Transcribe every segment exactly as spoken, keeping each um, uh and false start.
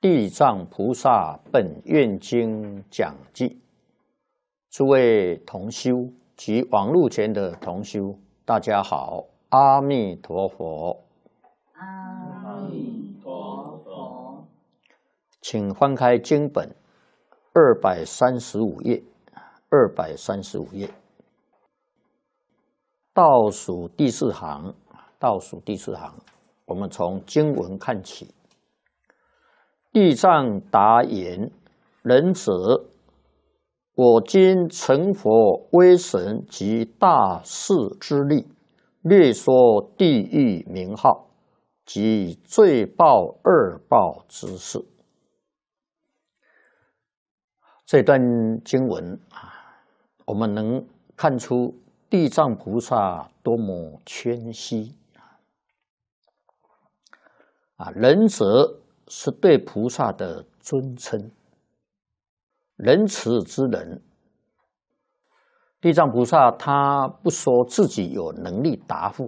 地藏菩萨本愿经讲记，诸位同修及网络前的同修，大家好，阿弥陀佛。 阿弥陀佛。 请翻开经本二百三十五页，二百三十五页，倒数第四行，倒数第四行，我们从经文看起。地藏答言：仁者，我今成佛威神及大士之力，略说地狱名号及罪报二报之事。这段经文啊，我们能看出地藏菩萨多么谦虚啊！仁者是对菩萨的尊称，仁慈之人。地藏菩萨他不说自己有能力答复，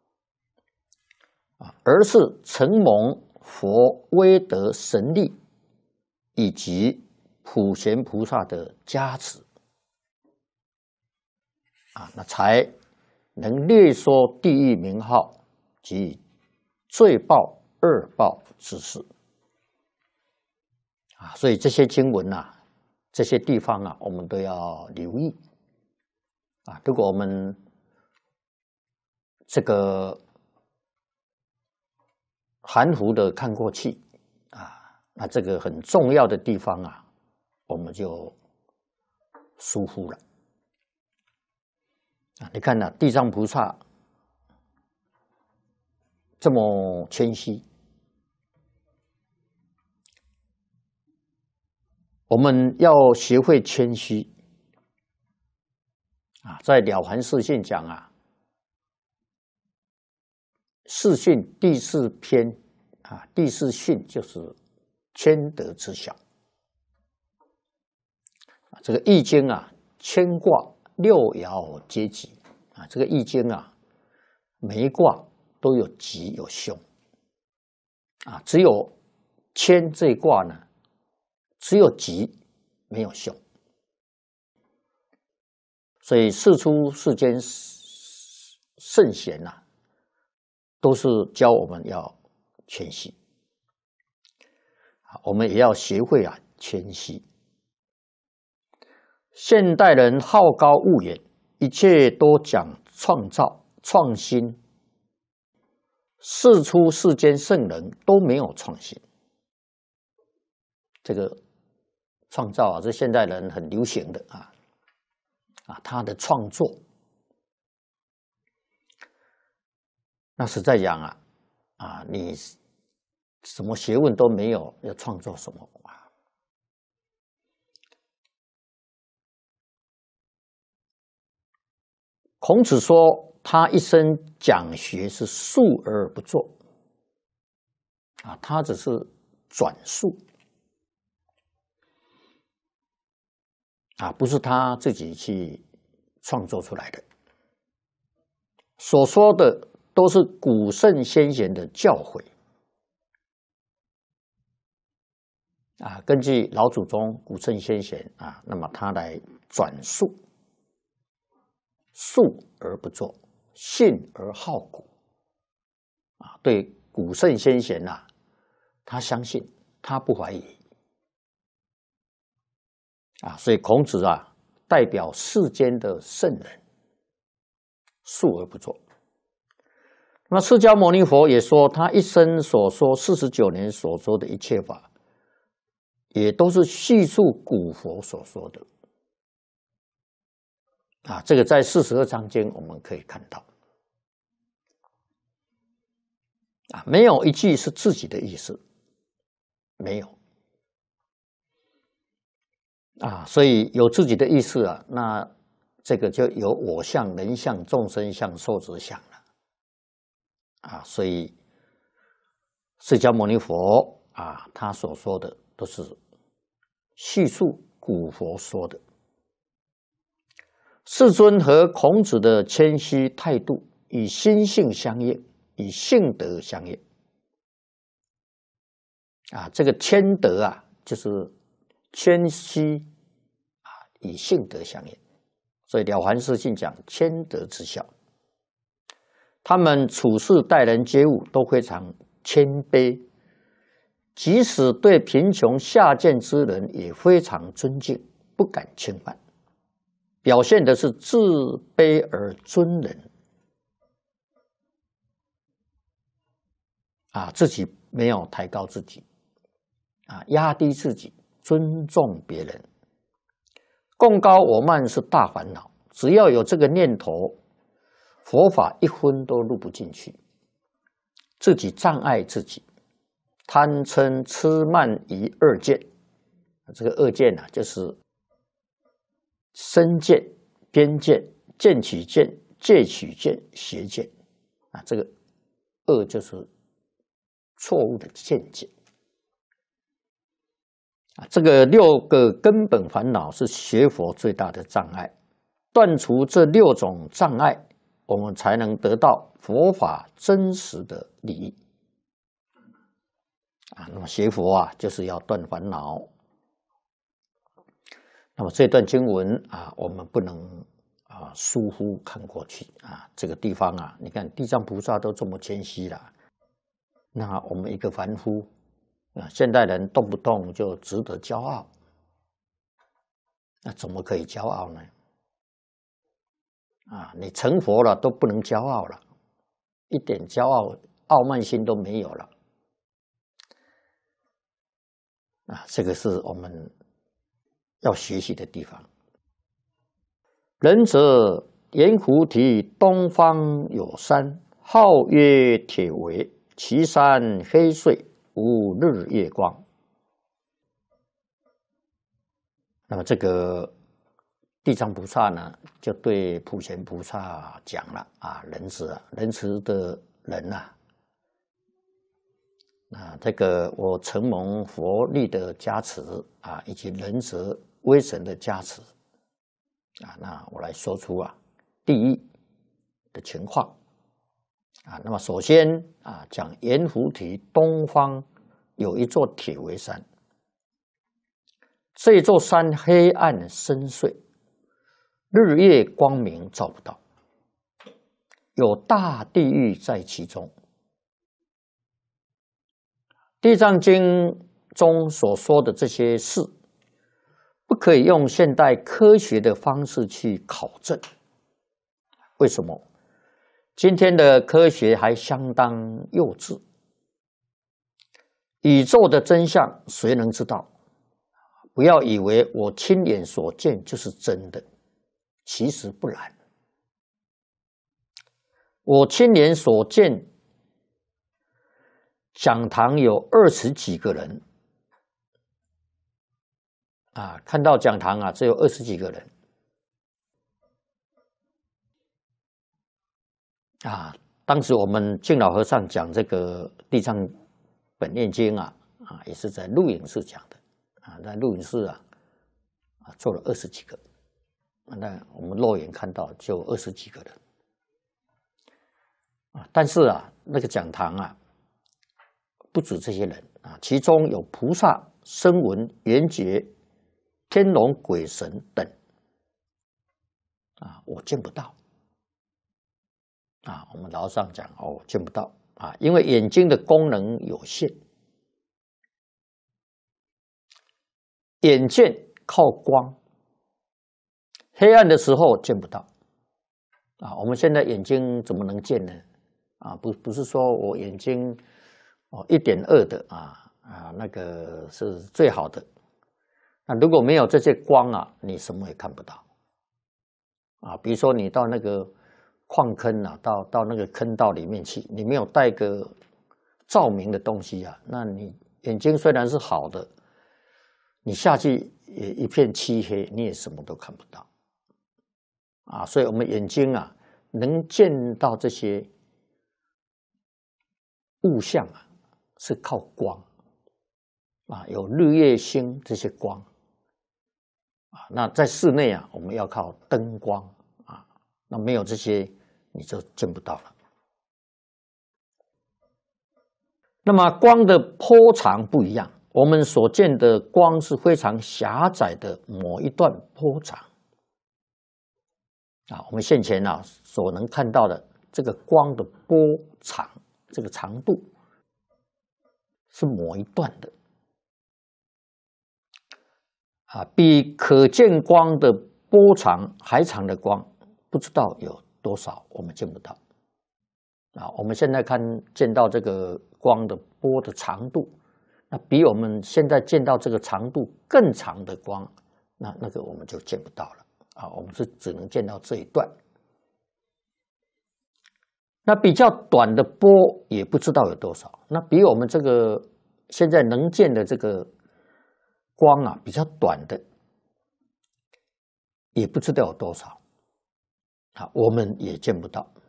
而是承蒙佛威德神力以及普贤菩萨的加持，啊，那才能略说地狱名号及罪报二报之事。啊，所以这些经文啊，这些地方啊，我们都要留意。啊，如果我们这个含糊的看过去啊，那这个很重要的地方啊，我们就疏忽了。啊，你看呐，地藏菩萨这么谦虚。我们要学会谦虚啊，在《了凡四训》讲啊，四训第四篇啊，第四训就是谦德之小。这个《易经》啊，乾卦六爻皆吉啊，这个《易经》啊，每一卦都有吉有凶啊，只有谦这一卦呢，只有吉没有凶，所以世出世间圣贤呐、啊，都是教我们要谦虚，我们也要学会啊谦虚。现代人好高骛远，一切都讲创造创新，世出世间圣人都没有创新。这个创造啊，是现代人很流行的啊啊，他的创作，那实在讲啊啊，你什么学问都没有，要创作什么啊？孔子说，他一生讲学是述而不作啊，他只是转述。啊，不是他自己去创作出来的，所说的都是古圣先贤的教诲啊，根据老祖宗、古圣先贤啊，那么他来转述，述而不作，信而好古啊，对古圣先贤呐、啊，他相信，他不怀疑。啊，所以孔子啊，代表世间的圣人，述而不作。那么释迦牟尼佛也说，他一生所说四十九年所说的一切法，也都是叙述古佛所说的。啊，这个在四十二章经我们可以看到。啊，没有一句是自己的意思，没有。啊，所以有自己的意识啊，那这个就有我相、人相、众生相、寿者相了。啊，所以释迦牟尼佛啊，他所说的都是叙述古佛说的。世尊和孔子的谦虚态度与心性相应，与性德相应。 啊，这个谦德啊，就是谦虚啊，以性德相应。所以《了凡四训》讲谦德之孝，他们处事待人接物都非常谦卑，即使对贫穷下贱之人也非常尊敬，不敢侵犯，表现的是自卑而尊人。啊，自己没有抬高自己，啊，压低自己，尊重别人。共高我慢是大烦恼，只要有这个念头，佛法一分都入不进去，自己障碍自己，贪嗔痴慢疑二见，这个二见啊，就是身见、边见、见取见、戒取见、邪见啊，这个恶就是错误的见解啊，这个六个根本烦恼是学佛最大的障碍。断除这六种障碍，我们才能得到佛法真实的利益啊。那么学佛啊，就是要断烦恼。那么这段经文啊，我们不能啊疏忽看过去啊。这个地方啊，你看地藏菩萨都这么谦虚了。那我们一个凡夫啊，现代人动不动就值得骄傲，那怎么可以骄傲呢？啊，你成佛了都不能骄傲了，一点骄傲、傲慢心都没有了。啊，这个是我们要学习的地方。仁者沿湖堤东方有山，号曰铁围。其山黑邃，无日月光。那么这个地藏菩萨呢，就对普贤菩萨讲了啊，仁慈啊，仁慈的人呐，啊，这个我承蒙佛力的加持啊，以及仁慈威神的加持啊，那我来说出啊，第一的情况。啊，那么首先啊，讲盐湖堤东方有一座铁围山，这座山黑暗深邃，日月光明照不到，有大地狱在其中。地藏经中所说的这些事，不可以用现代科学的方式去考证。为什么？今天的科学还相当幼稚，宇宙的真相谁能知道？不要以为我亲眼所见就是真的，其实不然。我亲眼所见，讲堂有二十几个人，啊，看到讲堂啊，只有二十几个人。啊，当时我们净老和尚讲这个《地藏本愿经》啊，啊，也是在录影室讲的，啊，在录影室啊，啊，坐了二十几个，那我们肉眼看到就二十几个人，啊，但是啊，那个讲堂啊，不止这些人啊，其中有菩萨、声闻、缘觉、天龙鬼神等，啊，我见不到。啊，我们老和尚讲哦，见不到啊，因为眼睛的功能有限，眼见靠光，黑暗的时候见不到啊。我们现在眼睛怎么能见呢？啊，不不是说我眼睛哦一点二的啊啊那个是最好的，那如果没有这些光啊，你什么也看不到啊。比如说你到那个矿坑啊，到到那个坑道里面去，你没有带个照明的东西啊，那你眼睛虽然是好的，你下去也一片漆黑，你也什么都看不到啊。所以我们眼睛啊，能见到这些物象啊，是靠光啊，有日月星这些光啊。那在室内啊，我们要靠灯光啊，那没有这些，你就见不到了。 那么光的波长不一样，我们所见的光是非常狭窄的某一段波长啊。我们现前啊所能看到的这个光的波长，这个长度是某一段的啊，比可见光的波长还长的光，不知道有多少，我们见不到啊。我们现在看见到这个光的波的长度，那比我们现在见到这个长度更长的光，那那个我们就见不到了啊。我们是只能见到这一段。那比较短的波也不知道有多少，那比我们这个现在能见的这个光啊比较短的，也不知道有多少啊，我们也见不到。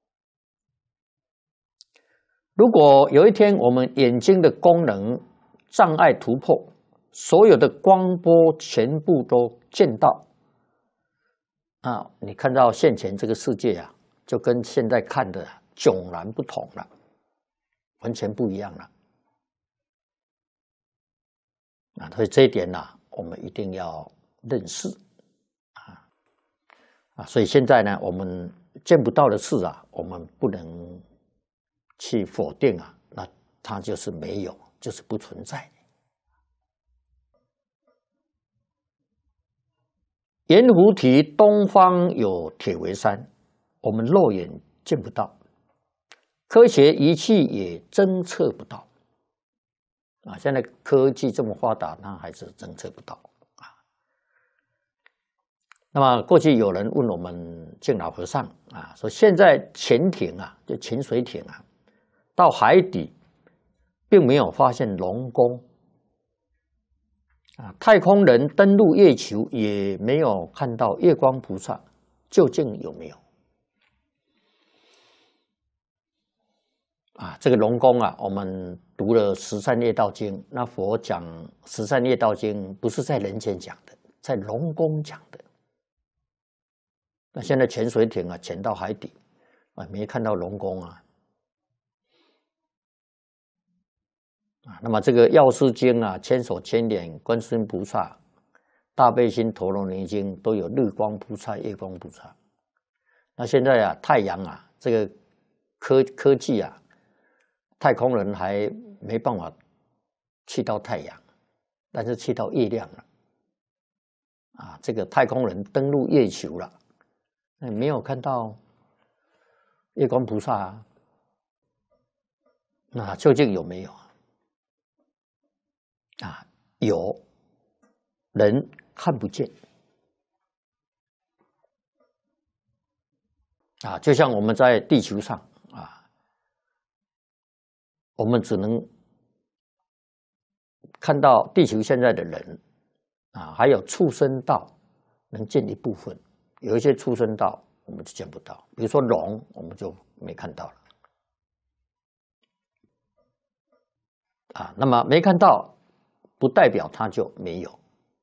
如果有一天我们眼睛的功能障碍突破，所有的光波全部都见到啊，你看到现前这个世界啊，就跟现在看的迥然不同了，完全不一样了啊！所以这一点呢、啊，我们一定要认识啊啊！所以现在呢，我们见不到的事啊，我们不能去否定啊，那它就是没有，就是不存在。盐湖提东方有铁围山，我们肉眼见不到，科学仪器也侦测不到啊！现在科技这么发达，它还是侦测不到啊。那么过去有人问我们净老和尚啊，说现在潜艇啊，就潜水艇啊，到海底并没有发现龙宫啊，太空人登陆月球也没有看到月光菩萨，究竟有没有？啊，这个龙宫啊，我们读了《十三业道经》，那佛讲《十三业道经》不是在人间讲的，在龙宫讲的。那现在潜水艇啊，潜到海底啊，没看到龙宫啊。啊，那么这个《药师经》啊，《千手千眼》《观世音菩萨》《大悲心陀罗尼经》都有日光菩萨、月光菩萨。那现在啊，太阳啊，这个科科技啊，太空人还没办法去到太阳，但是去到月亮了。啊，这个太空人登陆月球了，那没有看到月光菩萨啊，那究竟有没有？啊，有人看不见啊，就像我们在地球上啊，我们只能看到地球现在的人啊，还有畜生道能见一部分，有一些畜生道我们就见不到，比如说龙，我们就没看到了啊。那么没看到，不代表它就没有。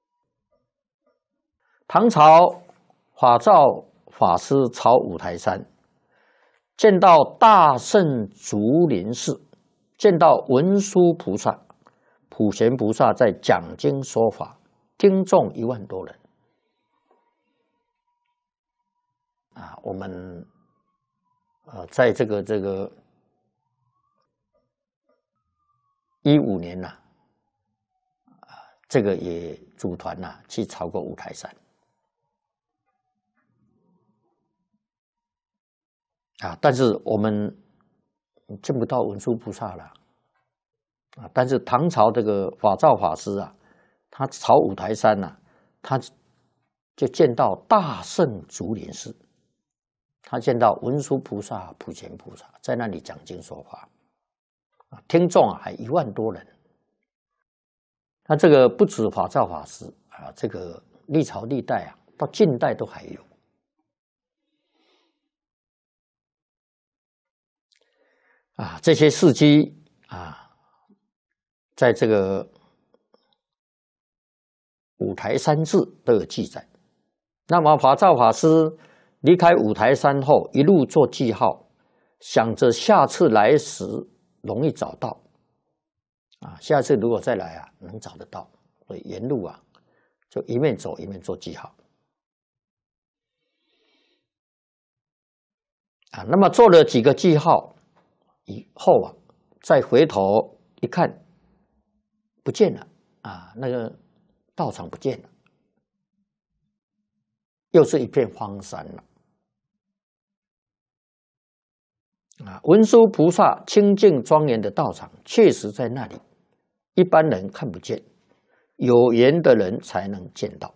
唐朝法照法师朝五台山，见到大圣竹林寺，见到文殊菩萨、普贤菩萨在讲经说法，听众一万多人啊。我们呃，在这个这个一五年呐、啊。这个也组团呐、啊、去朝过五台山啊，但是我们见不到文殊菩萨了啊。但是唐朝这个法照法师啊，他朝五台山呐、啊，他就见到大圣竹林寺，他见到文殊菩萨、普贤菩萨在那里讲经说法啊，听众啊还一万多人。那这个不止法照法师啊，这个历朝历代啊，到近代都还有啊，这些事迹啊，在这个五台山志都有记载。那么法照法师离开五台山后，一路做记号，想着下次来时容易找到， 啊，下次如果再来啊，能找得到，所以沿路啊，就一面走一面做记号。啊，那么做了几个记号以后啊，再回头一看，不见了啊，那个道场不见了，又是一片荒山了。啊，文殊菩萨清净庄严的道场确实在那里，一般人看不见，有缘的人才能见到。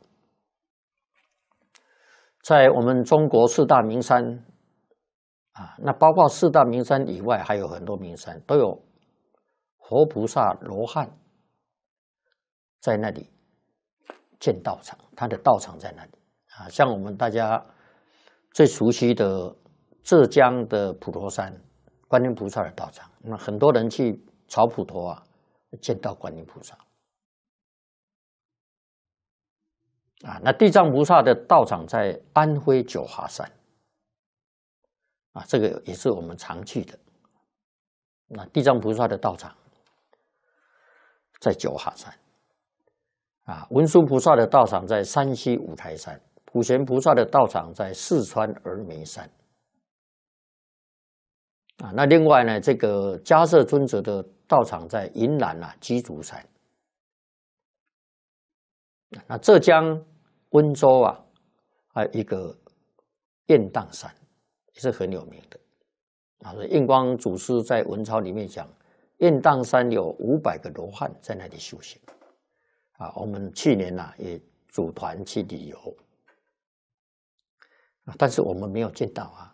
在我们中国四大名山啊，那包括四大名山以外，还有很多名山都有活菩萨罗汉在那里建道场，他的道场在那里啊。像我们大家最熟悉的浙江的普陀山观音菩萨的道场，那很多人去朝普陀啊，见到观音菩萨啊。那地藏菩萨的道场在安徽九华山啊，这个也是我们常去的。那地藏菩萨的道场在九华山啊，文殊菩萨的道场在山西五台山，普贤菩萨的道场在四川峨眉山啊。那另外呢，这个迦叶尊者的道场在云南啊鸡足山。那浙江温州啊，还有一个雁荡山，也是很有名的啊。所以印光祖师在文钞里面讲，雁荡山有五百个罗汉在那里修行啊。我们去年啊也组团去旅游啊，但是我们没有见到啊。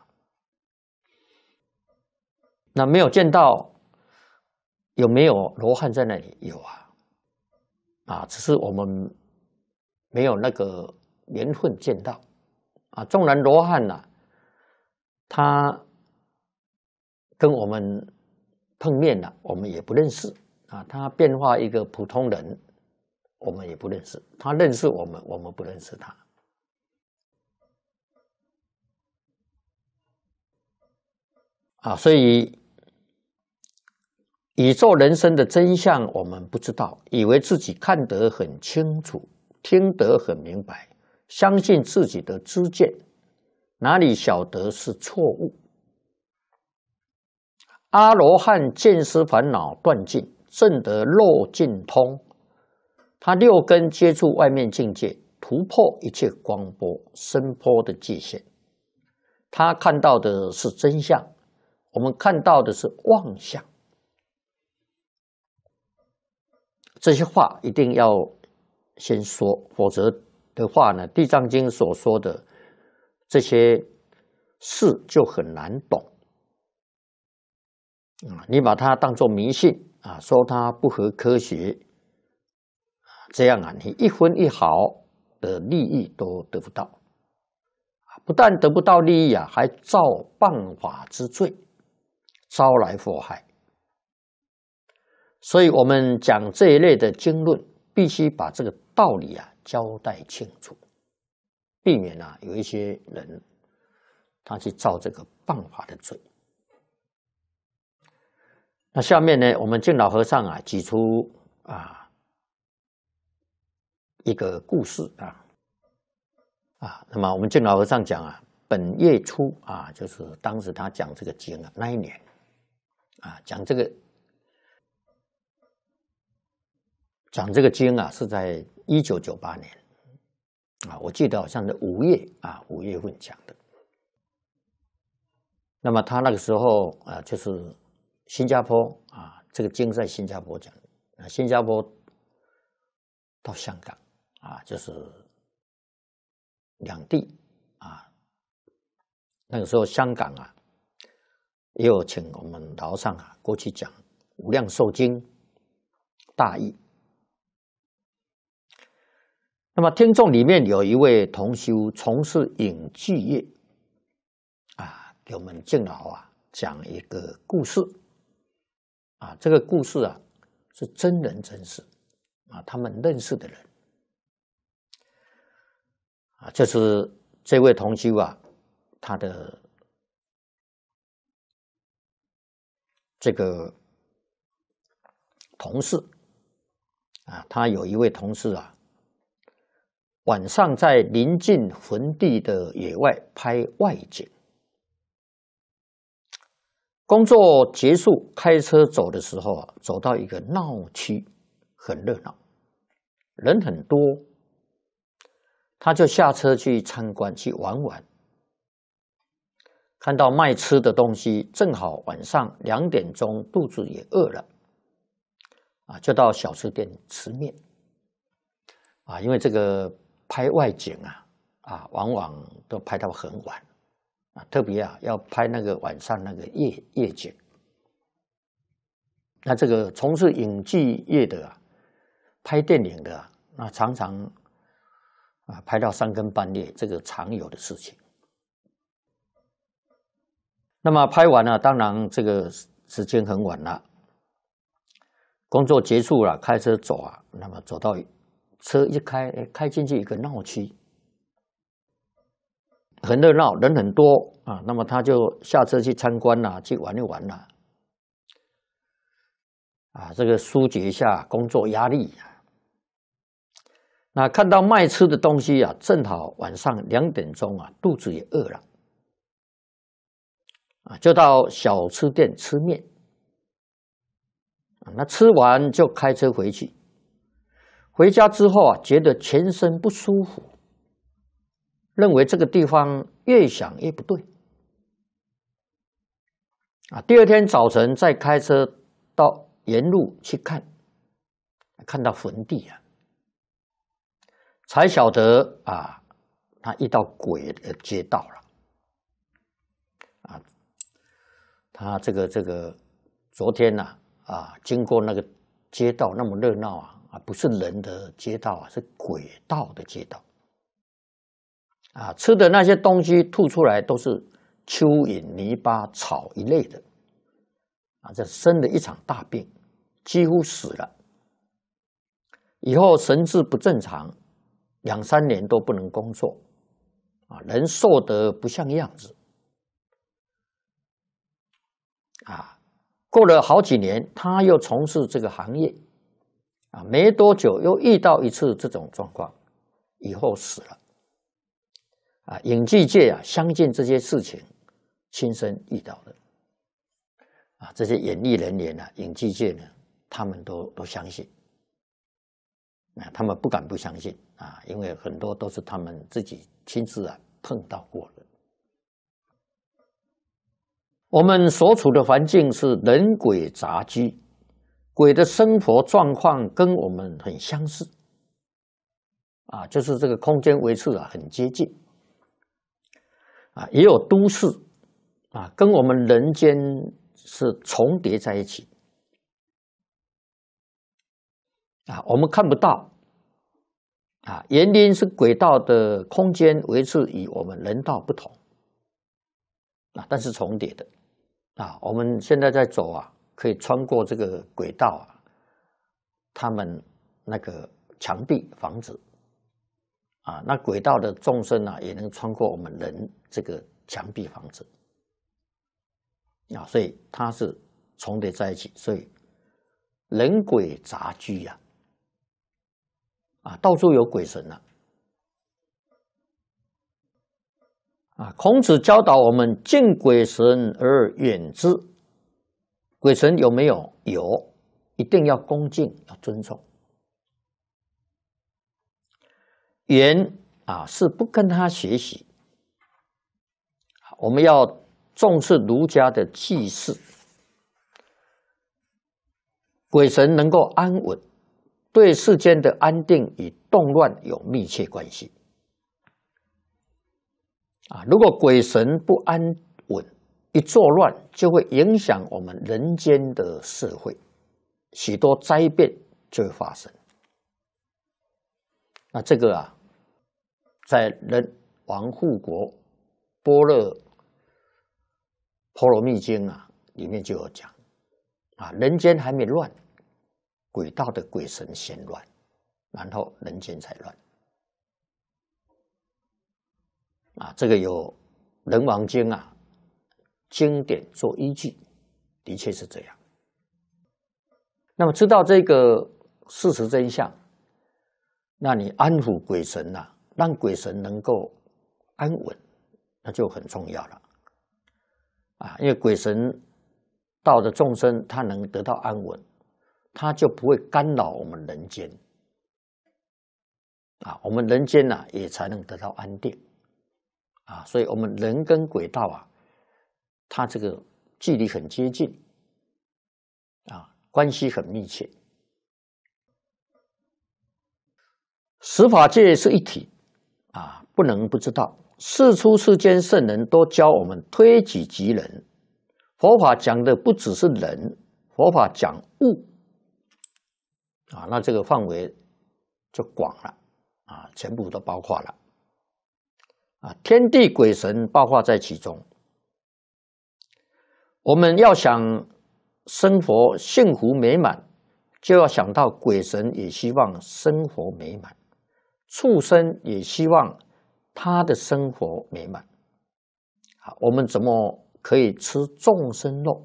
那没有见到，有没有罗汉在那里？有啊，啊，只是我们没有那个缘分见到啊。纵然罗汉呐、啊，他跟我们碰面了，我们也不认识啊。他变化一个普通人，我们也不认识。他认识我们，我们不认识他。啊，所以宇宙人生的真相我们不知道，以为自己看得很清楚，听得很明白，相信自己的知见，哪里晓得是错误？阿罗汉见思烦恼断尽，证得漏尽通，他六根接触外面境界，突破一切光波声波的界限，他看到的是真相，我们看到的是妄相。这些话一定要先说，否则的话呢，《地藏经》所说的这些事就很难懂啊！你把它当作迷信啊，说它不合科学，这样啊，你一分一毫的利益都得不到，不但得不到利益啊，还造谤法之罪，招来祸害。所以我们讲这一类的经论，必须把这个道理啊交代清楚，避免啊有一些人他去造这个谤法的罪。那下面呢，我们净老和尚啊举出啊一个故事啊啊，那么我们净老和尚讲啊，本月初啊，就是当时他讲这个经啊，那一年啊讲这个。讲这个经啊，是在一九九八年啊，我记得好像是五月啊，五月份讲的。那么他那个时候啊，就是新加坡啊，这个经在新加坡讲啊，新加坡到香港啊，就是两地啊。那个时候香港啊，也有请我们老和尚啊过去讲《无量寿经》大义。那么听众里面有一位同修从事影剧业啊，给我们净老啊讲一个故事啊，这个故事啊是真人真事啊，他们认识的人啊，就是这位同修啊，他的这个同事啊，他有一位同事啊，晚上在临近坟地的野外拍外景。工作结束，开车走的时候啊，走到一个闹区，很热闹，人很多，他就下车去参观，去玩玩。看到卖吃的东西，正好晚上两点钟，肚子也饿了，啊，就到小吃店吃面。啊，因为这个拍外景啊，啊，往往都拍到很晚，啊，特别啊要拍那个晚上那个夜夜景。那这个从事影剧业的啊，拍电影的啊，那常常啊拍到三更半夜，这个常有的事情。那么拍完了，当然这个时间很晚了，工作结束了，开车走啊，那么走到车一开，开进去一个闹区，很热闹，人很多啊。那么他就下车去参观啦，去玩一玩啦，啊，这个疏解一下工作压力。那看到卖吃的东西啊，正好晚上两点钟啊，肚子也饿了。啊，就到小吃店吃面，那吃完就开车回去。回家之后啊，觉得全身不舒服，认为这个地方越想越不对。啊，第二天早晨再开车到沿路去看，看到坟地啊，才晓得啊，他遇到鬼的街道了。啊。他这个这个昨天呐 啊, 啊，经过那个街道那么热闹啊，啊，不是人的街道啊，是鬼道的街道。啊，吃的那些东西吐出来都是蚯蚓、泥巴、草一类的。啊，这生了一场大病，几乎死了。以后神志不正常，两三年都不能工作。啊，人瘦得不像样子。啊，过了好几年，他又从事这个行业，啊，没多久又遇到一次这种状况，以后死了。啊，影剧界啊，相信这些事情，亲身遇到的。啊，这些演艺人员啊，影剧界呢，他们都都相信。啊，他们不敢不相信啊，因为很多都是他们自己亲自啊碰到过的。我们所处的环境是人鬼杂居，鬼的生活状况跟我们很相似，啊，就是这个空间维次啊很接近，啊，也有都市，啊，跟我们人间是重叠在一起，啊，我们看不到，啊，原因是轨道的空间维次与我们人道不同，啊，但是重叠的。啊，我们现在在走啊，可以穿过这个轨道啊，他们那个墙壁房子，啊，那轨道的众生啊，也能穿过我们人这个墙壁房子，啊，所以它是重叠在一起，所以人鬼杂居呀，啊，到处有鬼神啊。啊，孔子教导我们敬鬼神而远之。鬼神有没有？有，一定要恭敬，要尊重。远啊，是不跟他学习。我们要重视儒家的祭祀，鬼神能够安稳，对世间的安定与动乱有密切关系。啊，如果鬼神不安稳，一作乱，就会影响我们人间的社会，许多灾变就会发生。那这个啊，在《人王护国般若波罗蜜经》啊里面就有讲，啊，人间还没乱，鬼道的鬼神先乱，然后人间才乱。啊，这个有《人王经》啊，经典做依据，的确是这样。 那么知道这个事实真相，那你安抚鬼神啊，让鬼神能够安稳，那就很重要了啊！因为鬼神道的众生，他能得到安稳，他就不会干扰我们人间啊，我们人间啊也才能得到安定啊，所以我们人跟鬼道啊，它这个距离很接近啊，关系很密切。十法界是一体啊，不能不知道。世出世间圣人都教我们推己及人，佛法讲的不只是人，佛法讲物啊，那这个范围就广了啊，全部都包括了啊，天地鬼神包括在其中。我们要想生活幸福美满，就要想到鬼神也希望生活美满，畜生也希望他的生活美满。好，我们怎么可以吃众生肉？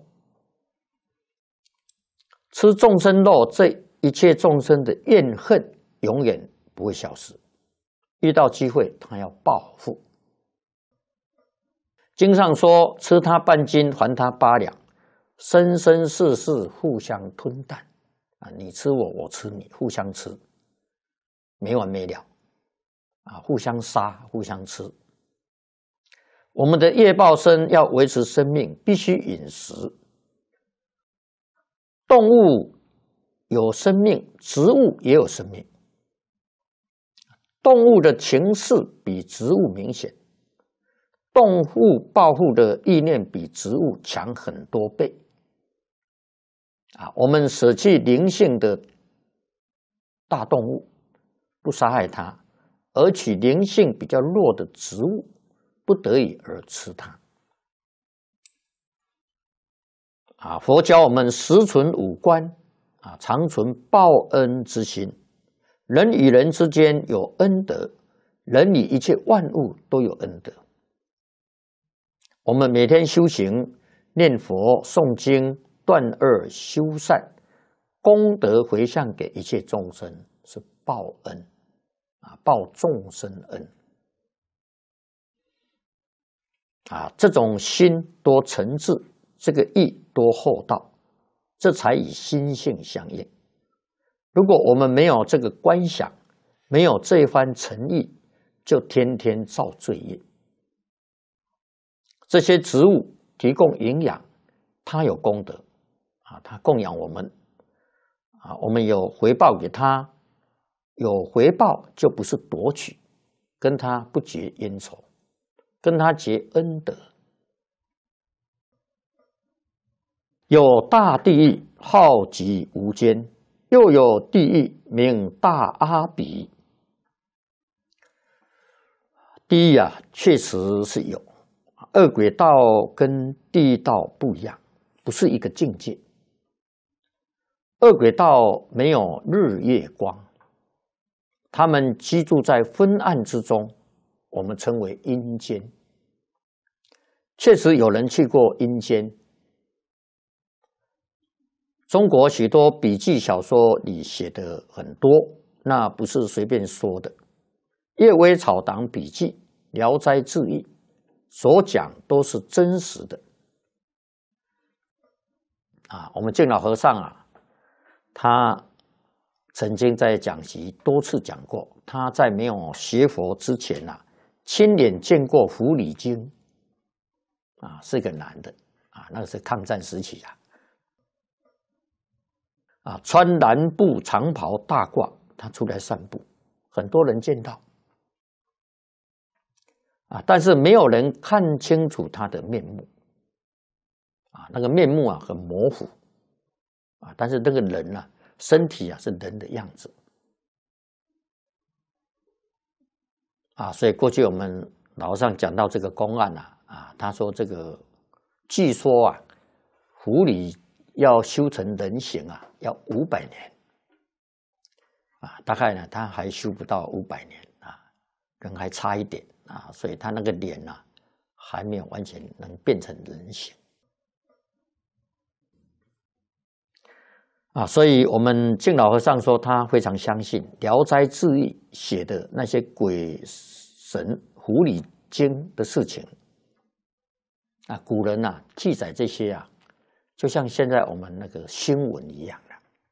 吃众生肉，这一切众生的怨恨永远不会消失。遇到机会，他要报复。经上说：“吃他半斤，还他八两，生生世世互相吞啖。”啊，你吃我，我吃你，互相吃，没完没了。啊，互相杀，互相吃。我们的业报身要维持生命，必须饮食。动物有生命，植物也有生命。动物的情势比植物明显，动物报复的意念比植物强很多倍。啊，我们舍弃灵性的大动物，不杀害它，而取灵性比较弱的植物，不得已而吃它。啊，佛教我们实存五观，啊，常存报恩之心。人与人之间有恩德，人与一切万物都有恩德。我们每天修行、念佛、诵经、断恶修善，功德回向给一切众生，是报恩啊，报众生恩啊。这种心多诚挚，这个义多厚道，这才与心性相应。如果我们没有这个观想，没有这番诚意，就天天造罪业。这些植物提供营养，它有功德啊，它供养我们啊，我们有回报给它，有回报就不是夺取，跟它不结冤仇，跟它结恩德。有大地狱，浩极无间，又有地狱名大阿鼻。地狱啊，确实是有。恶鬼道跟地狱道不一样，不是一个境界。恶鬼道没有日月光，他们居住在昏暗之中，我们称为阴间。确实有人去过阴间。中国许多笔记小说里写的很多，那不是随便说的。《阅微草堂笔记》《聊斋志异》所讲都是真实的。啊，我们净老和尚啊，他曾经在讲席多次讲过，他在没有学佛之前啊，亲眼见过狐狸精，啊，是个男的，啊，那个是抗战时期啊。啊，穿蓝布长袍大褂，他出来散步，很多人见到，啊，但是没有人看清楚他的面目，啊，那个面目啊很模糊，啊，但是那个人啊，身体啊是人的样子，啊，所以过去我们老和尚讲到这个公案啊，啊，他说这个据说啊，狐狸要修成人形啊，要五百年，啊，大概呢，他还修不到五百年啊，人还差一点啊，所以他那个脸呢、啊，还没有完全能变成人形。 啊，所以我们净老和尚说，他非常相信《聊斋志异》写的那些鬼神狐狸精的事情啊，古人啊记载这些啊，就像现在我们那个新闻一样的。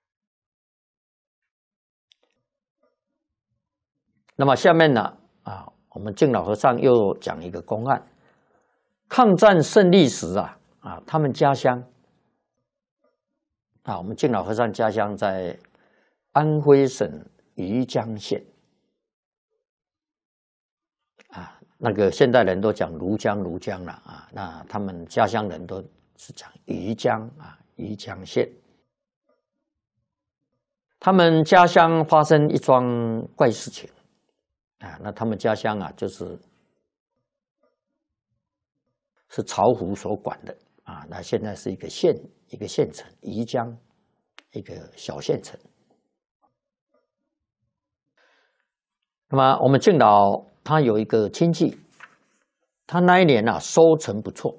那么下面呢啊，我们净老和尚又讲一个公案，抗战胜利时啊啊，他们家乡。啊，我们净老和尚家乡在安徽省余江县，啊，那个现代人都讲庐江庐江了啊，那他们家乡人都是讲余江啊，余江县。他们家乡发生一桩怪事情啊，那他们家乡啊，就是是巢湖所管的。啊，那现在是一个县，一个县城，余江，一个小县城。那么我们净老他有一个亲戚，他那一年啊收成不错，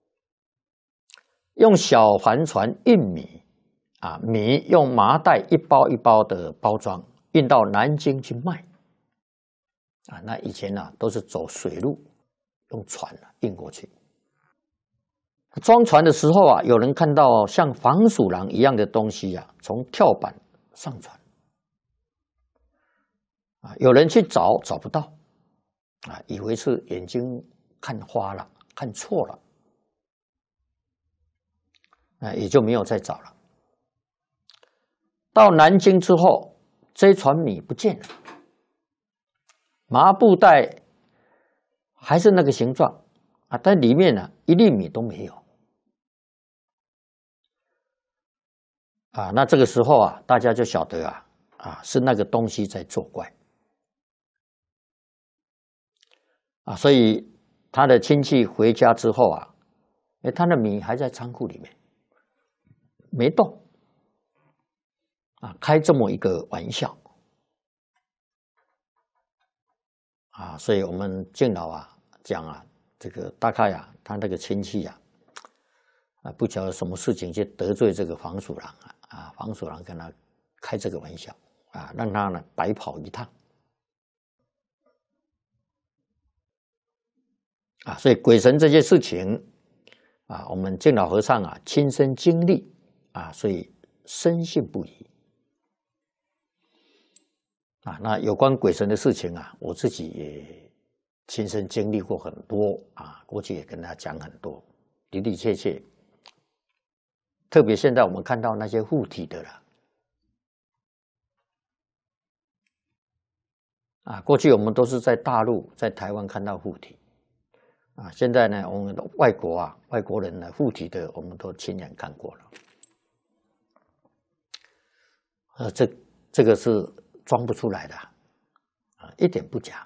用小帆船运米，啊米用麻袋一包一包的包装，运到南京去卖。啊，那以前啊都是走水路，用船啊运过去。装船的时候啊，有人看到像防鼠狼一样的东西啊，从跳板上船啊，有人去找找不到啊，以为是眼睛看花了，看错了，啊，也就没有再找了。到南京之后，这船米不见了，麻布袋还是那个形状啊，但里面呢一粒米都没有。啊，那这个时候啊，大家就晓得啊，啊是那个东西在作怪，啊，所以他的亲戚回家之后啊，哎，他的米还在仓库里面，没动，啊，开这么一个玩笑，啊，所以我们净老啊讲啊，这个大概啊，他那个亲戚啊，啊，不晓得什么事情就得罪这个防鼠狼啊。啊，防鼠狼跟他开这个玩笑啊，让他呢白跑一趟啊，所以鬼神这些事情啊，我们净老和尚啊亲身经历啊，所以深信不疑啊。那有关鬼神的事情啊，我自己也亲身经历过很多啊，过去也跟他讲很多，的的确确。特别现在我们看到那些护体的了，啊，过去我们都是在大陆、在台湾看到护体，啊，现在呢，我们的外国啊，外国人呢护体的，我们都亲眼看过了，呃，这这个是装不出来的，啊，一点不假，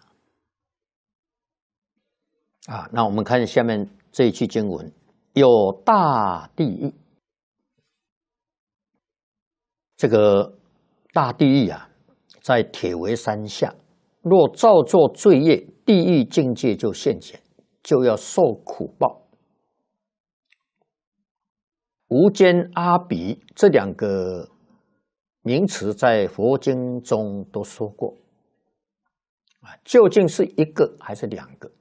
啊，那我们看下面这一句经文，有大地狱。这个大地狱啊，在铁围山下，若造作罪业，地狱境界就现前，就要受苦报。无间、阿鼻这两个名词在佛经中都说过，啊，究竟是一个还是两个？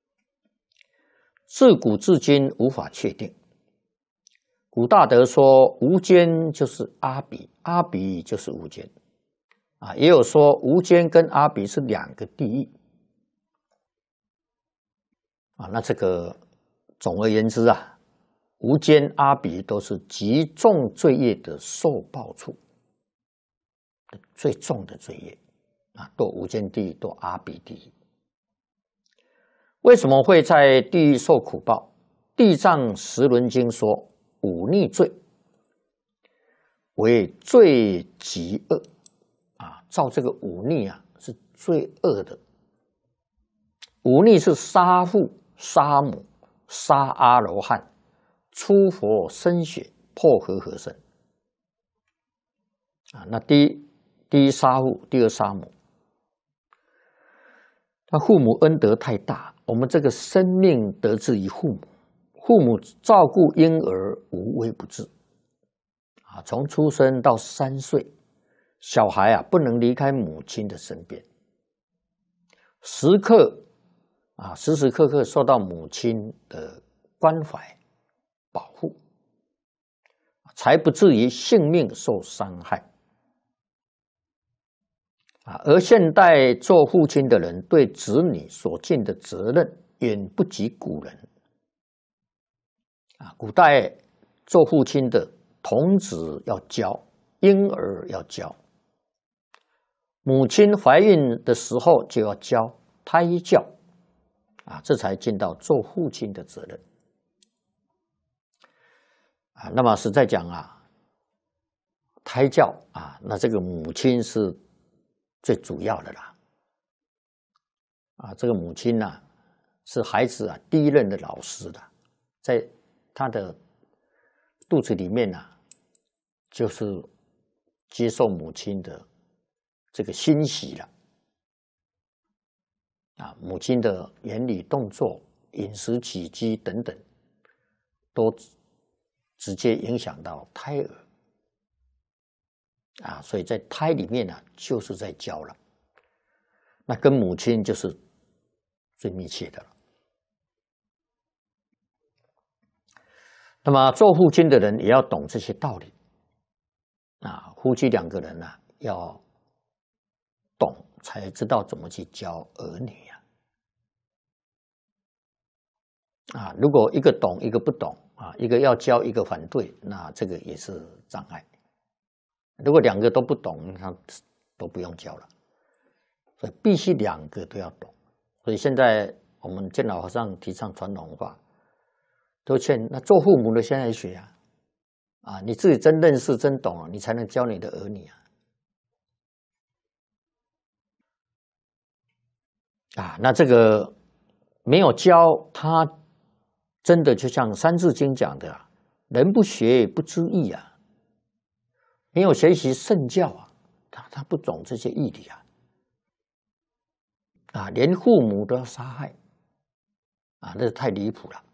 自古至今无法确定。古大德说，无间就是阿鼻，阿鼻就是无间，啊，也有说无间跟阿鼻是两个地狱，啊，那这个总而言之啊，无间、阿鼻都是极重罪业的受报处，最重的罪业啊，堕无间地狱，堕阿鼻地狱。为什么会在地狱受苦报？地藏十轮经说，忤逆罪为最极恶啊！造这个忤逆啊，是最恶的。忤逆是杀父、杀母、杀阿罗汉、出佛身血、破和合身啊。那第一，第一杀父，第二杀母。那父母恩德太大，我们这个生命得自于父母。父母照顾婴儿无微不至， 啊，从出生到三岁，小孩啊不能离开母亲的身边，时刻啊时时刻刻受到母亲的关怀保护，才不至于性命受伤害。啊，而现代做父亲的人对子女所尽的责任远不及古人。啊，古代做父亲的童子要教，婴儿要教，母亲怀孕的时候就要教胎教，啊，这才尽到做父亲的责任。啊，那么实在讲啊，胎教啊，那这个母亲是最主要的啦。啊，这个母亲呢、啊，是孩子啊第一任的老师的，在他的肚子里面啊，就是接受母亲的这个欣喜了。啊，母亲的言语动作、饮食起居等等，都直接影响到胎儿。啊，所以在胎里面呢、啊，就是在教了。那跟母亲就是最密切的了。那么做父亲的人也要懂这些道理。啊，夫妻两个人呢、啊，要懂，才知道怎么去教儿女呀、啊。啊，如果一个懂，一个不懂啊，一个要教，一个反对，那这个也是障碍。如果两个都不懂，那都不用教了。所以必须两个都要懂。所以现在我们监老和尚提倡传统文化，都劝那做父母的先来学啊。啊，你自己真认识、真懂了，你才能教你的儿女啊。啊，那这个没有教他，真的就像《三字经》讲的啊，人不学不知义啊。没有学习圣教啊，他他不懂这些义理啊。啊，连父母都要杀害，啊，这太离谱了。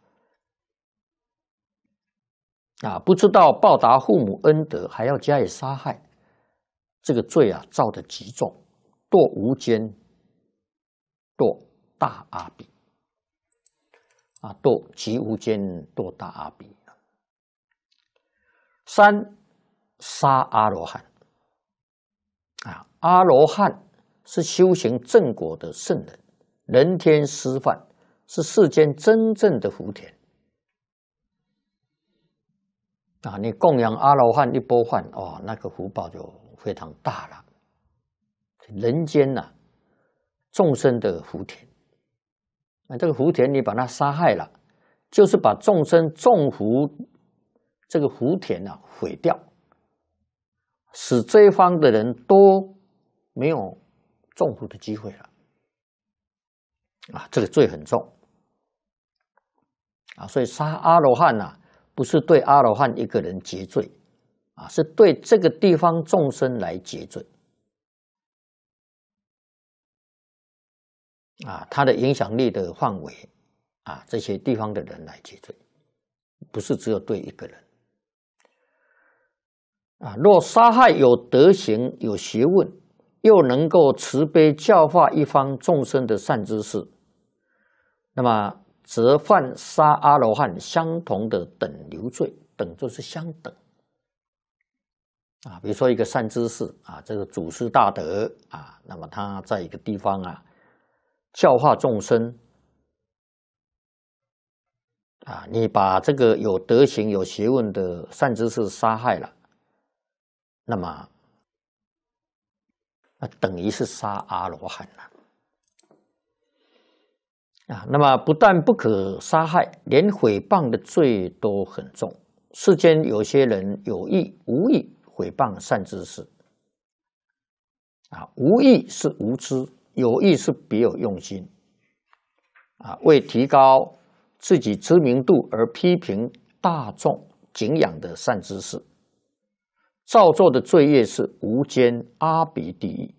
啊，不知道报答父母恩德，还要加以杀害，这个罪啊，造得极重，堕无间，堕大阿鼻。啊，堕极无间，堕大阿鼻。三，杀阿罗汉。啊，阿罗汉是修行正果的圣人，人天师范，是世间真正的福田。啊，你供养阿罗汉一钵饭，哦，那个福报就非常大了。人间呐、啊，众生的福田，那这个福田你把它杀害了，就是把众生种福这个福田啊毁掉，使这一方的人都没有种福的机会了。啊，这个罪很重。啊，所以杀阿罗汉呐、啊。不是对阿罗汉一个人结罪，啊，是对这个地方众生来结罪，啊，他的影响力的范围，啊，这些地方的人来结罪，不是只有对一个人，啊，若杀害有德行、有学问，又能够慈悲教化一方众生的善知识，那么则犯杀阿罗汉相同的等流罪，等就是相等啊。比如说一个善知识啊，这个祖师大德啊，那么他在一个地方啊教化众生啊，你把这个有德行、有学问的善知识杀害了，那么那等于是杀阿罗汉了。啊，那么不但不可杀害，连毁谤的罪都很重。世间有些人有意无意毁谤善知识，啊，无意是无知，有意是别有用心，啊，为提高自己知名度而批评大众敬仰的善知识，造作的罪业是无间阿鼻地狱。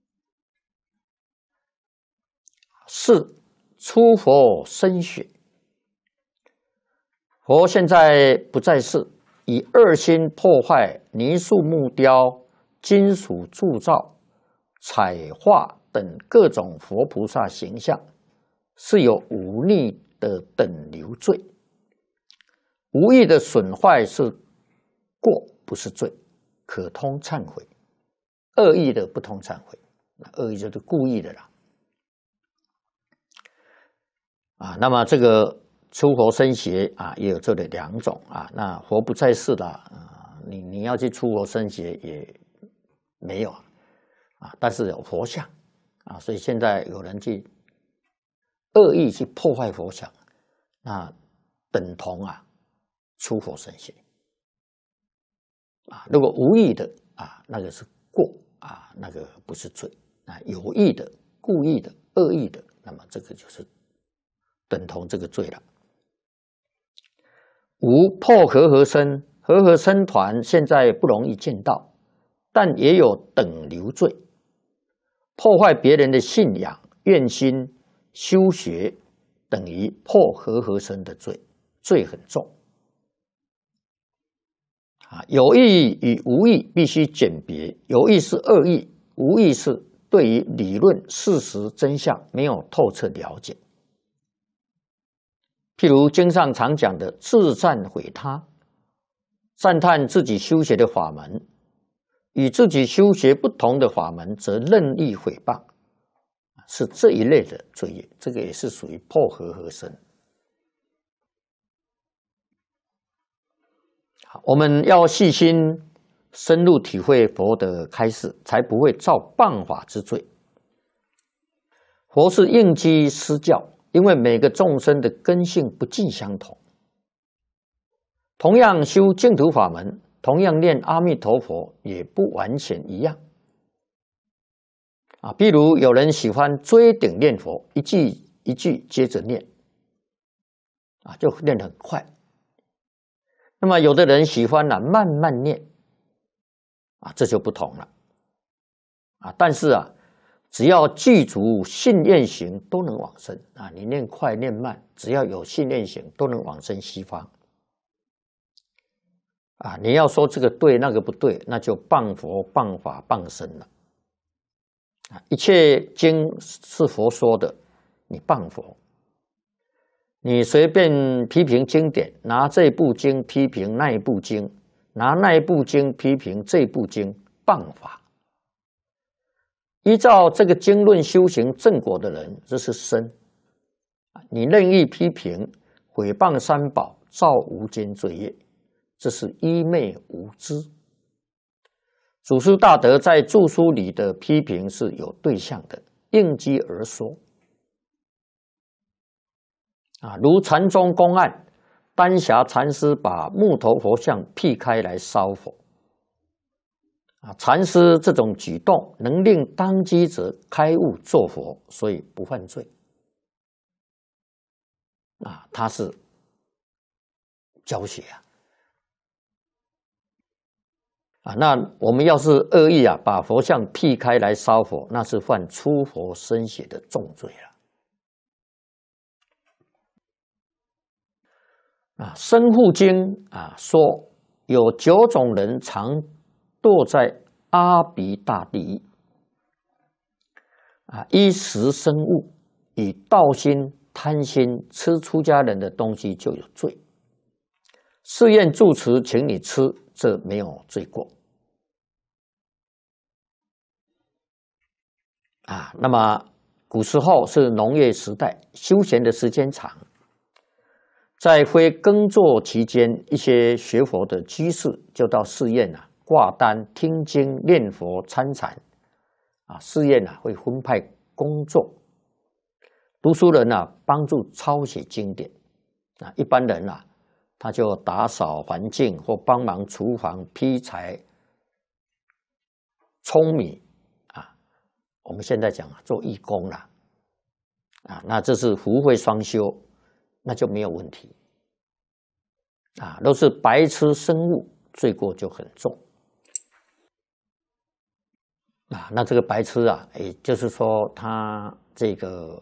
四。出佛身血，佛现在不在世以二心破坏泥塑木雕、金属铸造、彩画等各种佛菩萨形象，是有忤逆的等流罪。无意的损坏是过，不是罪，可通忏悔；恶意的不通忏悔，恶意就是故意的啦。啊，那么这个出佛身邪啊，也有这里两种啊。那佛不在世了啊，你你要去出佛身邪也没有啊，但是有佛像啊，所以现在有人去恶意去破坏佛像，那等同啊出佛身邪啊。如果无意的啊，那个是过啊，那个不是罪啊。有意的、故意的、恶意的，那么这个就是等同这个罪了。无破和合身，和合身团现在不容易见到，但也有等流罪，破坏别人的信仰、愿心、修学，等于破和合身的罪，罪很重。啊，有意与无意必须鉴别，有意是恶意，无意是对于理论、事实、真相没有透彻了解。譬如经上常讲的自赞毁他，赞叹自己修学的法门，与自己修学不同的法门，则任意毁谤，是这一类的罪业，这个也是属于破和合身。我们要细心深入体会佛的开示，才不会造谤法之罪。佛是应机施教，因为每个众生的根性不尽相同，同样修净土法门，同样念阿弥陀佛，也不完全一样。啊，比如有人喜欢追顶念佛，一句一句接着念，啊，就念得很快。那么有的人喜欢呢、啊、慢慢念，啊，这就不同了。啊，但是啊，只要具足信愿行，都能往生啊。你念快念慢，只要有信愿行，都能往生西方。啊，你要说这个对，那个不对，那就谤佛、谤法、谤身了。啊，一切经是佛说的，你谤佛。你随便批评经典，拿这部经批评那一部经，拿那一部经批评这部经，谤法。依照这个经论修行正果的人，这是身。你任意批评、毁谤三宝，造无间罪业，这是愚昧无知。祖师大德在著书里的批评是有对象的，应机而说。啊，如禅宗公案，丹霞禅师把木头佛像劈开来烧佛。啊，禅师这种举动能令当机者开悟作佛，所以不犯罪。啊，他是教学啊。啊，那我们要是恶意啊，把佛像劈开来烧佛，那是犯出佛身血的重罪了。啊，《生护经》啊说，有九种人常堕在阿鼻大地狱。啊，依食生物，以盗心、贪心吃出家人的东西就有罪。寺院住持请你吃，这没有罪过。啊，那么古时候是农业时代，休闲的时间长。在非耕作期间，一些学佛的居士就到寺院啊挂单、听经、念佛、参禅。啊，寺院啊会分派工作，读书人啊帮助抄写经典，啊一般人啊他就打扫环境或帮忙厨房劈柴、舂米啊。我们现在讲做义工啦，啊，那这是福慧双修。那就没有问题啊，都是白吃生物，罪过就很重啊。那这个白吃啊，也就是说他这个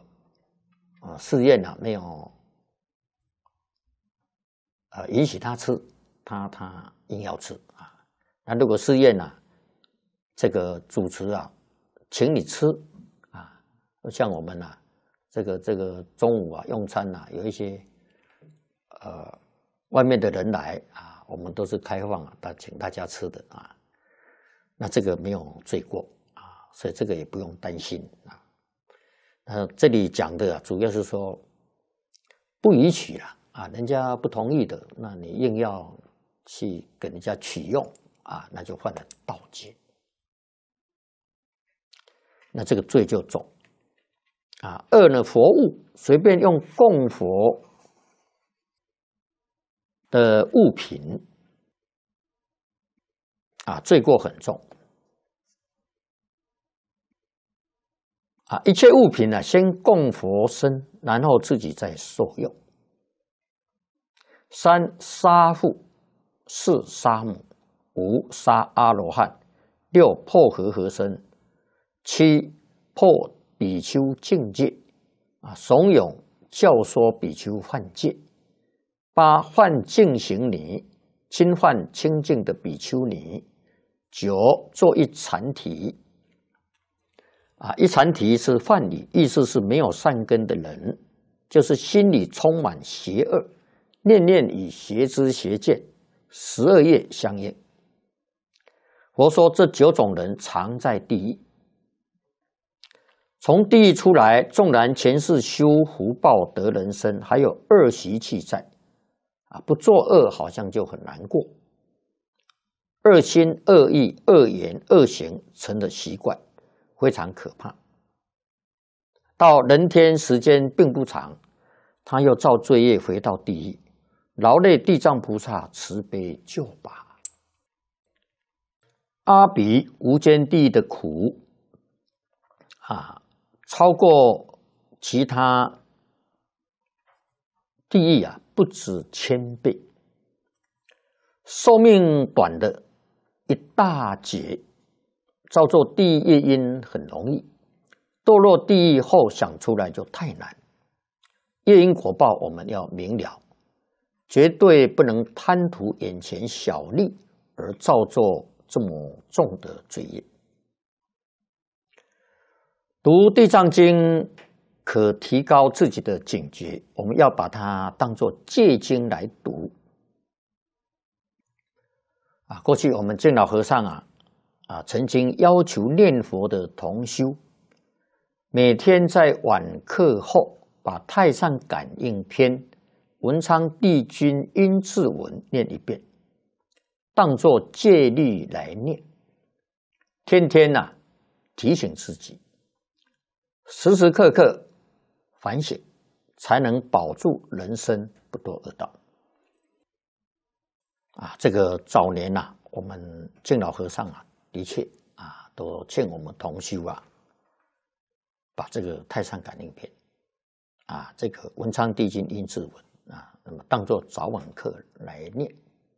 啊寺院啊没有啊允许他吃他他硬要吃啊。那如果寺院啊，这个主持啊，请你吃啊，像我们啊，这个这个中午啊用餐啊，有一些呃外面的人来啊，我们都是开放啊，请大家吃的啊。那这个没有罪过啊，所以这个也不用担心啊。那这里讲的啊，主要是说不允许啦啊，人家不同意的，那你硬要去给人家取用啊，那就犯了盗戒，那这个罪就重啊。二呢，佛物随便用供佛的物品啊，罪过很重啊。一切物品呢、啊，先供佛身，然后自己再受用。三杀父，四杀母，五杀阿罗汉，六破和合身，七破比丘境界啊，怂恿教唆比丘犯戒。八犯净行尼，侵犯清净的比丘尼。九做一禅提啊，一禅提是梵语，意思是没有善根的人，就是心里充满邪恶，念念与邪知邪见十二业相应。佛说这九种人常在地狱，从地狱出来，纵然前世修福报得人身，还有恶习气在啊，不作恶好像就很难过。恶心、恶意、恶言、恶行成了习惯，非常可怕。到人天时间并不长，他又造罪业回到地狱，劳累地藏菩萨慈悲救拔。阿鼻无间地的苦啊，超过其他地狱啊，不止千倍。寿命短的一大劫，照做地狱业因很容易，堕落地狱后想出来就太难。业因果报我们要明了，绝对不能贪图眼前小利而造作这么重的罪业。读地藏经可提高自己的警觉，我们要把它当作戒经来读。啊，过去我们净老和尚啊，啊曾经要求念佛的同修，每天在晚课后把《太上感应篇》文昌帝君因字文念一遍，当作戒律来念，天天呐、啊、提醒自己，时时刻刻反省，才能保住人生不堕恶道。啊，这个早年呐、啊，我们净老和尚啊，的确啊，都劝我们同修啊，把这个《太上感应篇》啊，这个文昌帝君因字文啊，那么当作早晚课来念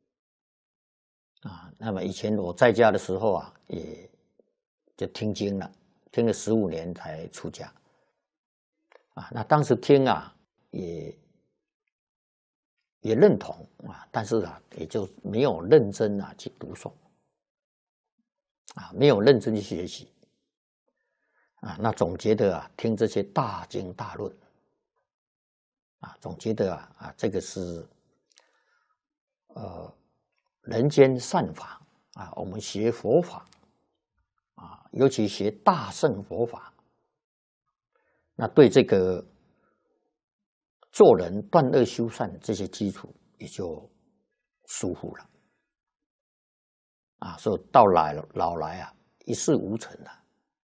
啊。那么以前我在家的时候啊，也就听经了，听了十五年才出家啊。那当时听啊，也。也认同啊，但是啊，也就没有认真啊去读诵啊，没有认真去学习啊。那总觉得啊，听这些大经大论啊，总觉得啊啊，这个是呃人间善法啊。我们学佛法啊，尤其学大乘佛法，那对这个。做人断恶修善这些基础也就疏忽了啊，所以到来老来啊一事无成了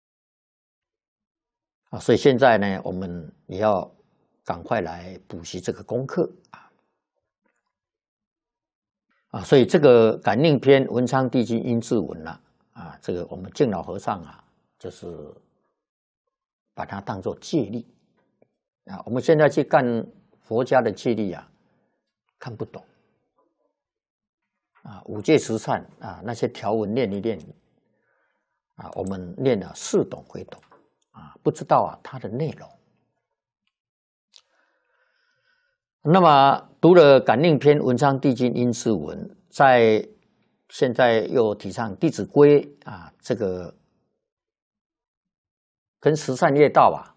啊，所以现在呢，我们也要赶快来补习这个功课啊啊，所以这个感应篇文昌帝君因字文啊啊，这个我们净老和尚啊，就是把它当作戒律啊，我们现在去干佛家的戒律啊，看不懂啊，五戒十善啊，那些条文念一念啊，我们念了似懂非懂啊，不知道啊它的内容。那么读了感应篇文昌帝君因字文， 在现在又提倡《弟子规》啊，这个跟十善业道啊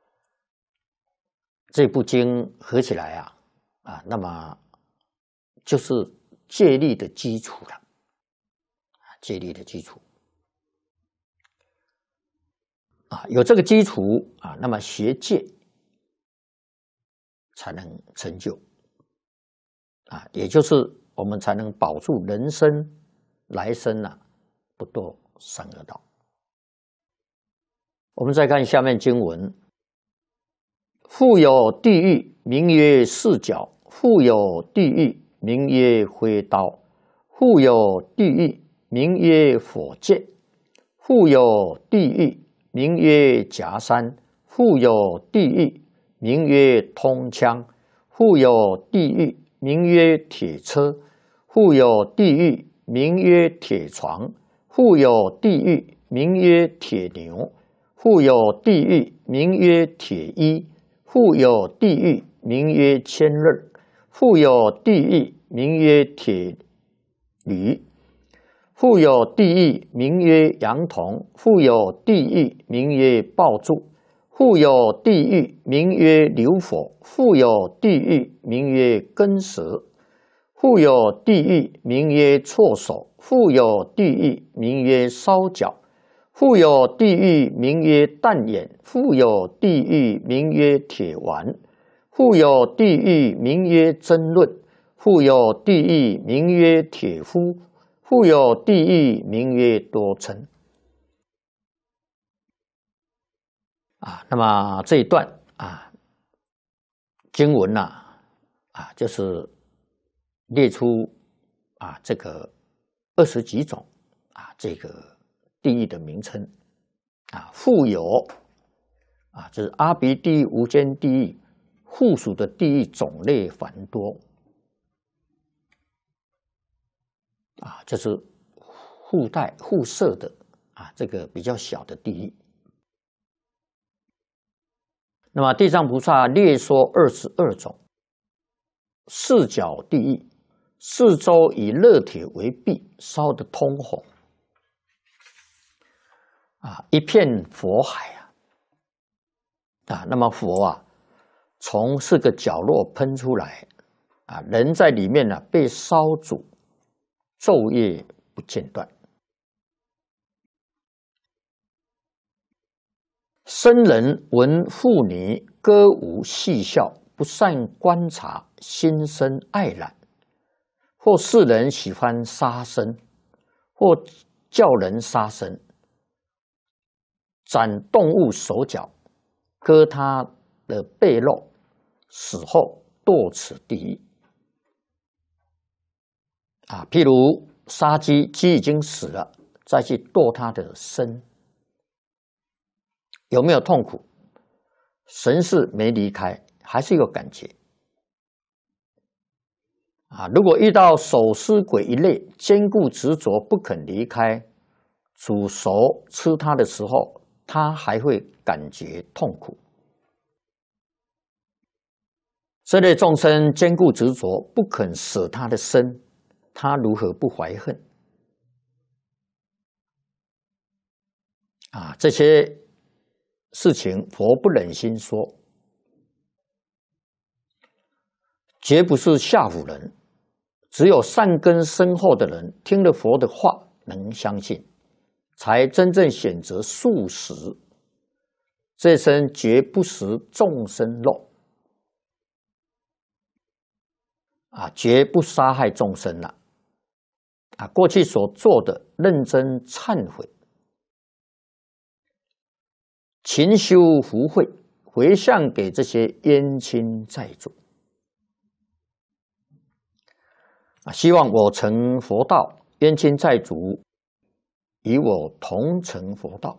这部经合起来啊啊，那么就是戒律的基础了，戒律的基础啊，有这个基础啊，那么学戒才能成就啊，也就是我们才能保住人生来生啊，不堕三恶道。我们再看下面经文：复有地狱，名曰四角；复有地狱，名曰挥刀；复有地狱，名曰火箭；复有地狱，名曰夹山；复有地狱，名曰通枪；复有地狱，名曰铁车；复有地狱，名曰铁床；复有地狱，名曰铁牛；复有地狱，名曰铁衣；复有地狱，名曰千仞；复有地狱，名曰铁驴；复有地狱，名曰羊童；复有地狱，名曰爆柱；复有地狱，名曰流火；复有地狱，名曰根蛇；复有地狱，名曰错手；复有地狱，名曰烧脚；复有地狱，名曰弹眼；复有地狱，名曰铁丸；复有地狱，名曰争论；复有地狱，名曰铁夫；复有地狱，名曰多嗔。啊，那么这一段啊，经文呐、啊，啊，就是列出啊这个二十几种啊这个地狱的名称啊，复有啊，就是阿鼻地狱、无间地狱附属的地狱种类繁多啊，就是附带附设的啊这个比较小的地狱。那么地藏菩萨列说二十二种四角地狱，四周以热铁为壁，烧得通红啊，一片火海啊啊，那么火啊从四个角落喷出来啊，人在里面呢、啊、被烧煮，昼夜不间断。僧人闻妇女歌舞戏笑，不善观察，心生爱染；或世人喜欢杀生，或叫人杀生，斩动物手脚，割他的背肉，死后堕此地狱。啊，譬如杀鸡，鸡已经死了，再去剁它的身。有没有痛苦？神识没离开，还是有感觉啊。如果遇到手尸鬼一类，坚固执着不肯离开，煮熟吃它的时候，他还会感觉痛苦。这类众生坚固执着，不肯舍他的身，他如何不怀恨啊？这些事情佛不忍心说，绝不是吓唬人。只有善根深厚的人，听了佛的话能相信，才真正选择素食，这生绝不食众生肉啊，绝不杀害众生了啊！过去所做的认真忏悔，勤修福慧，回向给这些冤亲债主啊！希望我成佛道，冤亲债主与我同成佛道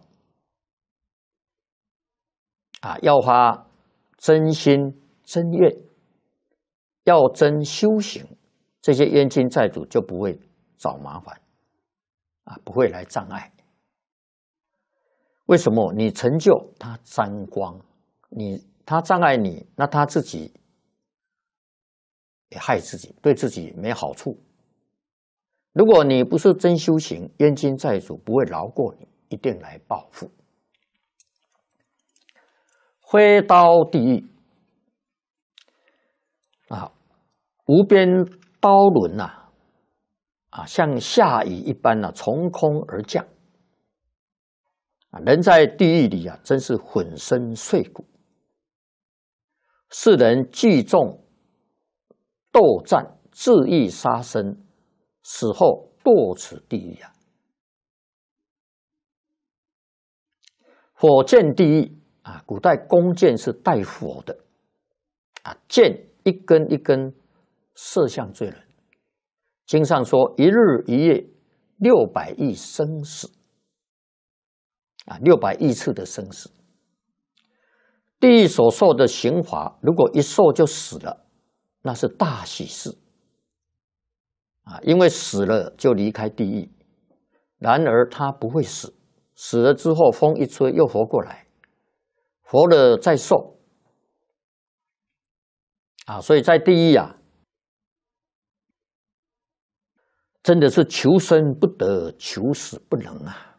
啊！要发真心真愿，要真修行，这些冤亲债主就不会找麻烦啊，不会来障碍。为什么？你成就他沾光，你他障碍你，那他自己也害自己，对自己没好处如果你不是真修行，冤亲债主不会饶过你，一定来报复。挥刀地狱啊，无边刀轮呐、啊，啊，像下雨一般呐、啊，从空而降。啊，人在地狱里啊，真是粉身碎骨。世人聚众斗战，恣意杀生，死后堕此地狱啊！火箭地狱啊，古代弓箭是带火的啊，箭一根一根射向罪人。经上说，一日一夜六百亿生死啊，六百亿次的生死。地狱所受的刑罚，如果一受就死了，那是大喜事啊！因为死了就离开地狱。然而他不会死，死了之后风一吹又活过来，活了再受啊！所以在地狱啊，真的是求生不得，求死不能啊！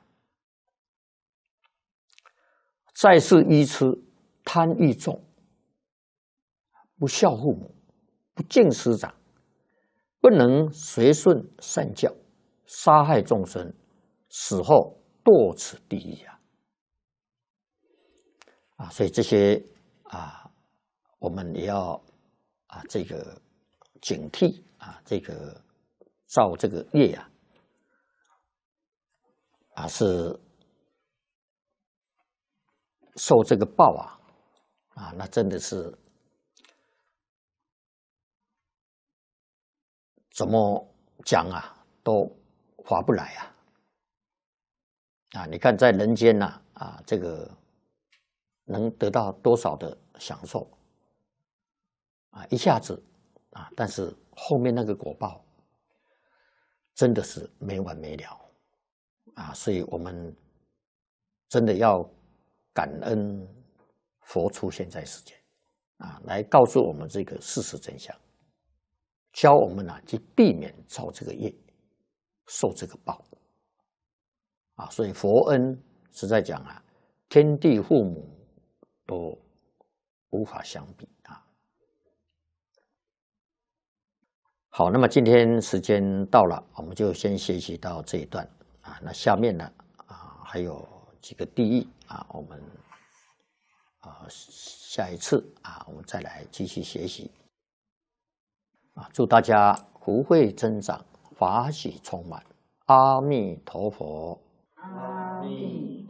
在世愚痴，贪欲重，不孝父母，不敬师长，不能随顺善教，杀害众生，死后堕此地狱啊！啊，所以这些啊，我们也要啊这个警惕啊，这个造这个业啊，啊是受这个报啊，啊，那真的是怎么讲啊，都划不来啊！啊，你看在人间呐、啊，啊，这个能得到多少的享受啊？一下子啊，但是后面那个果报真的是没完没了啊！所以我们真的要感恩佛出现在世间啊，来告诉我们这个事实真相，教我们啊去避免造这个业，受这个报啊。所以佛恩实在讲啊，天地父母都无法相比啊。好，那么今天时间到了，我们就先学习到这一段啊。那下面呢啊还有几个地狱啊，我们啊下一次啊我们再来继续学习啊。祝大家福慧增长，法喜充满。阿弥陀佛。 阿弥。